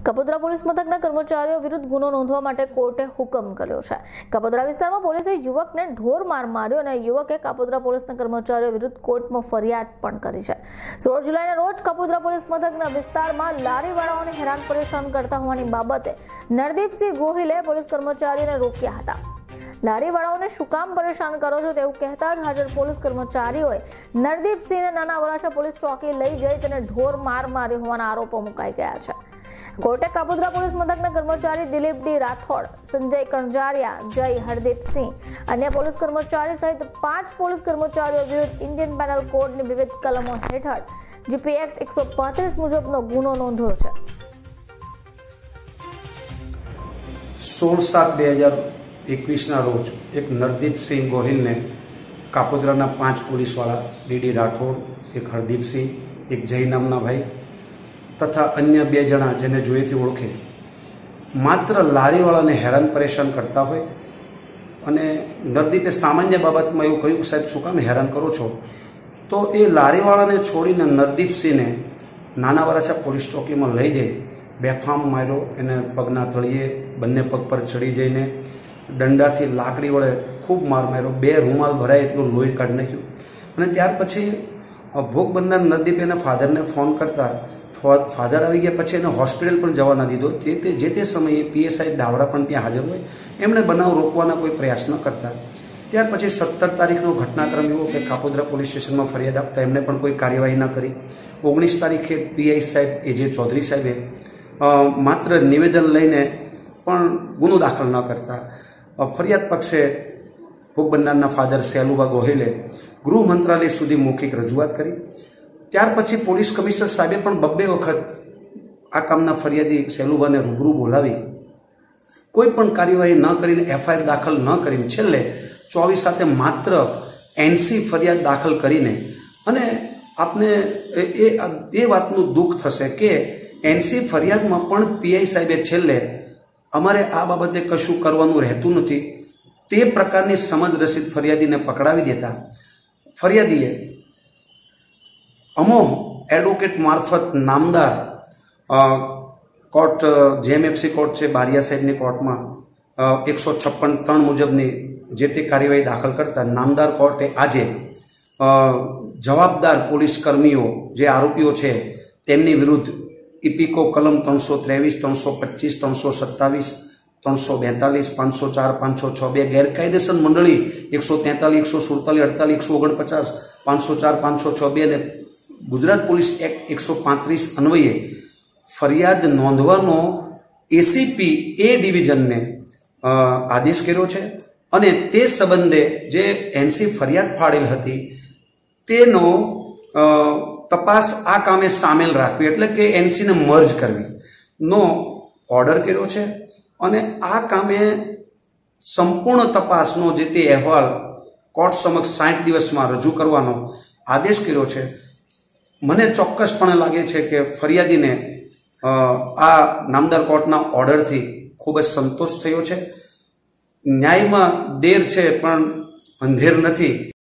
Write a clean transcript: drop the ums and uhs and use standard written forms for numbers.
કપોદ્રા police મથકના કર્મચારીઓ વિરુદ્ધ ગુનો નોંધવા માટે કોર્ટે હુકમ કર્યો છે। કપોદ્રા વિસ્તારમાં પોલીસે યુવકને ઢોર માર માર્યો અને યુવકે કપોદ્રા પોલીસના કર્મચારીઓ વિરુદ્ધ કોર્ટમાં ફરિયાદ પણ કરી છે। 16 જુલાઈના રોજ કપોદ્રા પોલીસ મથકના વિસ્તારમાં લારીવાળાઓને હેરાન પરેશાન કરતા હોવાની બાબતે નરદીપસિંહ ગોહિલે પોલીસ કર્મચારીઓને રોક્યા હતા। લારીવાળાઓને શું કામ પરેશાન કરો છો તેવું કહેતા જ હાજર પોલીસ કર્મચારીઓએ નરદીપસિંહને નાના વરાછા પોલીસ ચોકી લઈ જઈ તેને ઢોર માર માર્યો હોવાના આરોપો મુકાઈ ગયા છે। कोर्टे कपोद्रा पुलिस मथकना कर्मचारी दिलीप डी राठौड़, संजय कणजारिया, जय हरदीपसिंह, अन्य पुलिस कर्मचारी सहित 5 पुलिस कर्मचारीओ विरुद्ध इंडियन पेनल कोड ની વિવિધ કલમો હેઠળ જીપી એક્ટ 135 મુજબનો ગુનો નોંધ્યો છે। 16/7/2021 ના રોજ એક નરદીપસિંહ ગોહિલને કાપોદ્રાના 5 પોલીસવાળા ડીડી રાઠોડ, એક હરદીપસિંહ, એક જય નામના ભાઈ तथा अन्य 2 जना जेने जोईथी ओळखे मात्र लारीवाळाने हैरान परेशान करता होय अने नरदीपे सामान्य बाबतमां एवुं कह्युं साहेब शुं काम हैरान करो छो तो ए लारीवाळाने छोड़ीने नरदीपसिंहने नाना वराछा पोलीस चौकीमां लई जई बेफाम मार्यो। एने पगना तळिये बंने पग पर चढ़ी जईने दंडाथी लाकड़ी वडे खूब मार मार्यो। 2 रूमाल भराय एटલું लोही काढी नाख्युं अने त्यार पछी भोग बंदर नरदीपे एना फाधरने फोन करता फाधर आई गया पछी एने होस्पिटल पण जवा न दीधो। जे ते समये पीएसआई दावड़ा पण त्यां हाजर होय एमणे बनाव रोकवाना कोई प्रयास न करता। त्यार पछी 17 तारीखनो घटनाक्रम एवो के कापोद्रा पोलीस स्टेशनमां फरियाद आपता एमणे पण कोई कार्यवाही न करी। 19 तारीखे पीआई साहेब एजे चौधरी साहेबे मात्र निवेदन लईने पण गुनो दाखल न करता फरियाद पक्षे भोग बंदरना फाधर सेलुबा गोहिले गृह मंत्रालय सुधी मौखिक रजूआत करी। त्यार पछी पोलीस कमिश्नर साहेबे पण 2 वखत आ कामना फरियादी सेलुबाने रूबरू बोलावी कोई पण कार्यवाही न करीने एफआईआर दाखल न करीने छेल्ले 24 साथे मात्र एनसी फरियाद दाखल करीने अने आपने ए वातनुं दुख थशे के एनसी फरियादमां पण पीआई साहेबे छेल्ले अमारे आ बाबते कशुं करवानुं रहेतुं नथी ते प्रकारनी समज रसीद फरियादीने पकड़ावी देता फरियादीए अमो एडवोकेट मार्फत नामदार कोर्ट जेएमएफसी कोर्ट है बारिया साहेबनी कोर्ट में 156(3) मुजबनी जेते कार्यवाही दाखल करता नामदार कोर्टे आजे जवाबदार पुलिस कर्मीओ जे आरोपीओ छे तेमनी विरुद्ध इपीको कलम 323, 325, 327, 342, 504, 506 गैरकायदेसर मंडली 143, 147, 48, 149, 504, 506 ने गुजरात पुलिस एक्ट 135 अन्वये फरियाद नोंधवानो एसीपी ए डिविजन ने आदेश कर्यो छे अने ते संबंधे जे एनसी फरियाद फाड़ेल हती तेनो तपास आ कामे सामेल राखवी एटले के एनसी ने मर्ज करवी नो ऑर्डर कर्यो छे अने आ कामे संपूर्ण तपासनो जे ते अहेवाल कोर्ट समक्ष 60 दिवसमां रजू करवानो आदेश कर्यो छे। मने चौक्कसपणे लागे छे के फरियादीने आ नामदार कोर्टना ऑर्डर थी खूब ज संतोष थयो छे। न्यायमां देर छे पण अंधेर नथी।